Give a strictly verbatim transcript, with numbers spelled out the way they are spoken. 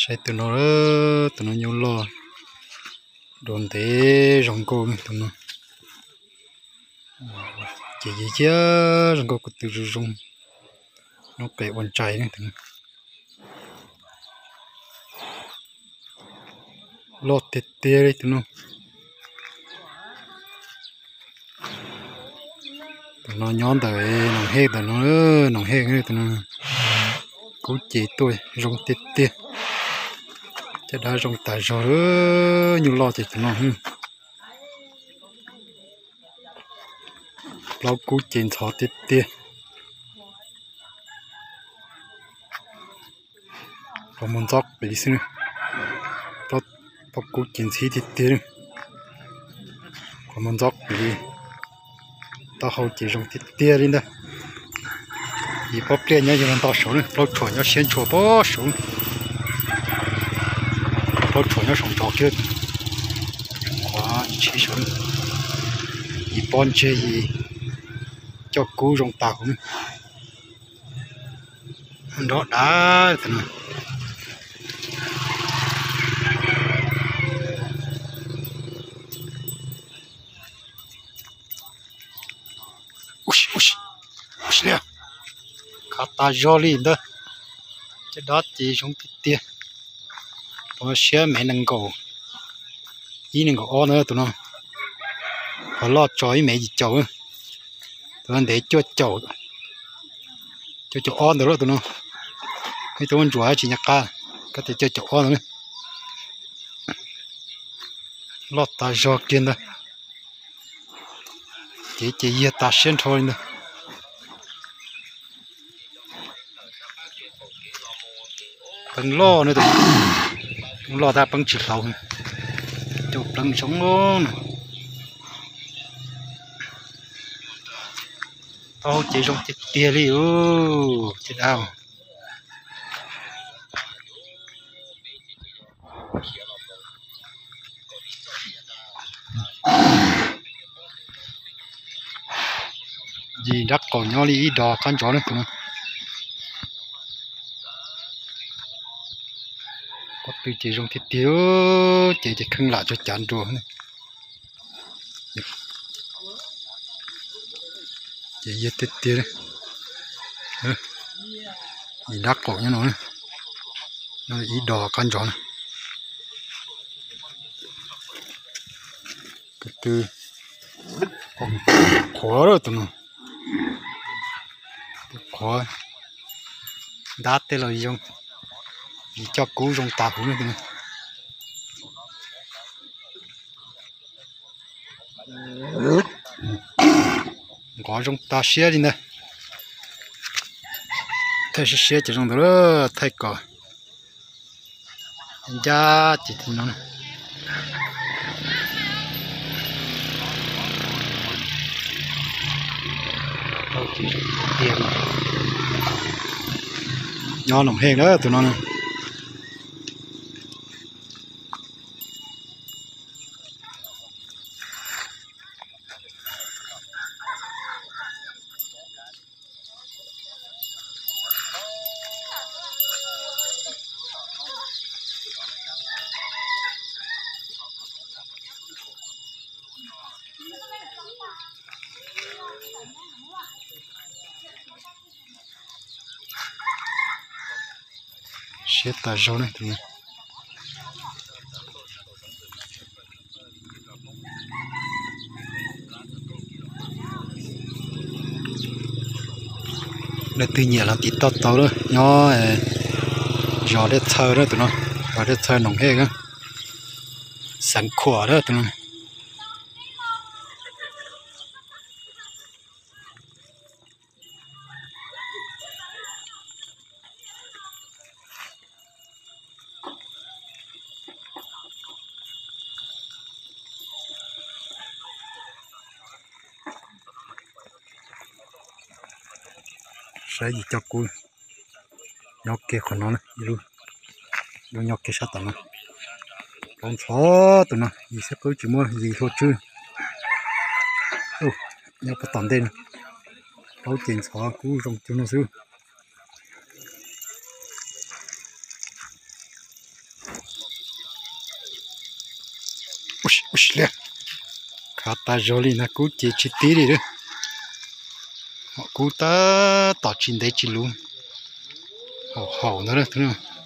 sai tụi nó đó, tụi nó nhiều lo đồn thế rong cô tụi nó chỉ gì chứ rong cô từ rong nó kệ quan trái này tụi nó lo tê tê đấy tụi nó tụi nó nhón tới nòng hê tụi nó nòng hê cái tụi nó cố chỉ tôi rong tê tê chứ đã rong tài rồi nhiều lo thì tụi nó lâu cố chỉ thọ tê tê còn muốn dọc bị xin lâu lâu cố chỉ xí tê tê còn muốn dọc bị tao hậu chỉ rong tê tê lên đó thì bóp lên nhá cho nó tao số nữa lâu chuẩn nhá xuyên chùa bó số lâu chuẩn nhá sống trò kia quá chỉ số thì bon chơi gì cho cú rong tàu cũng đó đã thì ui ui ui nè cá ta jolly đó cái đó chỉ trong cái tiền nó xe mấy nâng cầu ý nâng cầu nữa tụi nó họ lo chói mấy gì chậu tụi nó để cho chậu cho chậu on rồi tụi nó cái tụi nó rửa chỉ nhặt cá có thể cho chậu on nữa lo ta jo kiên đó chỉ chỉ gì ta xuyên thôi nữa bằng lo nữa tụi lo ta bằng chịu lâu chụp bằng sống luôn tao chỉ trong chết tia đi ô chết ao gì đắt còn nhỏ đi đò con chó nữa tụi nó có từ chỉ trong thịt tiêu chỉ chỉ khưng lại cho chán rùa này chỉ giết thịt tiêu đấy gì đắt cổ như nó này nó ý đò con chó này cái từ còn khó rồi tụi nó khó đắt thế là gì không cho cú rong tàu nữa tụi nó có rong ta xe đi nè thay xe chỉ rong đó thay cỏ giá chỉ thì nó tiền nho nồng hên đó tụi nó nè xe ta rau này tụi nó để tự nhiên là tí tao tao đó nhỏ giò để thơ đó tụi nó giò để thơ nồng hết á sẵn khỏa đó tụi nó sai gì cho cùi nhóc kia còn nó này luôn nó nhóc kia sát tận nó con chó tụi nó gì sẽ cứ chỉ mua gì thôi chứ ô nhóc cái tận đây này đấu tiền chó cú rong cho nó xíu ui ui lẹ khá ta jolly nè cú chỉ chỉ tí đi đó họ cú ta tỏ chín đấy chỉ luôn hậu hậu nữa đó thứ nào